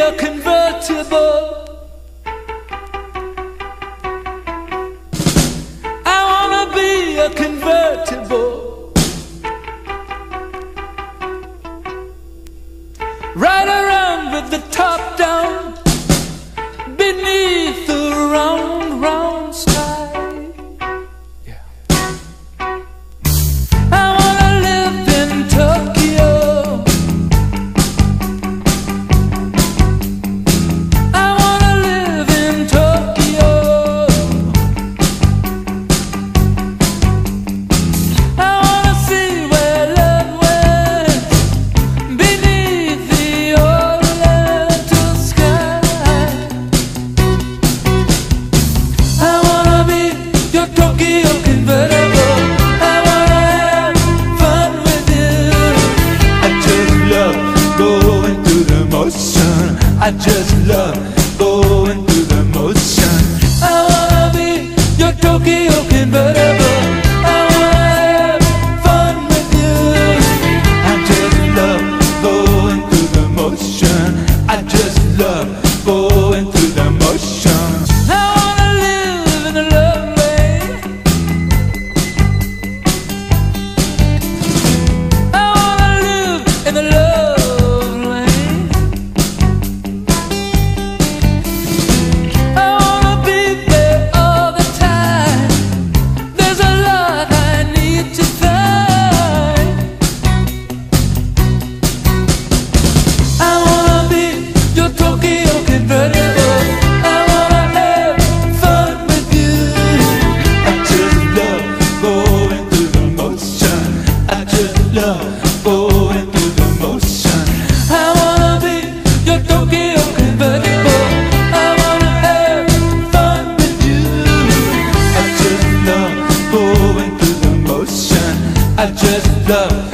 a convertible. I wanna be a convertible. Ride around with the top down beneath the round, round sky. Yeah. I wanna live in Tokyo. I wanna live in Tokyo. I wanna see where love went beneath the oriental sky. I wanna be your Tokyo convertible. I wanna have fun with you. I just love going through the motion. I just love going through the motion. I wanna be your Tokyo convertible. I wanna have fun with you. I just love going through the motion. I just love going through the motion. I wanna live in the love lane. I wanna live in the love lane. I wanna be there all the time. There's a lot I need to find. I wanna be your Tokyo convertible. I wanna have fun with you. I just love going through the motion. I just love going through the motion. I wanna be your Tokyo convertible. I wanna have fun with you. I just love going through the motion. I just love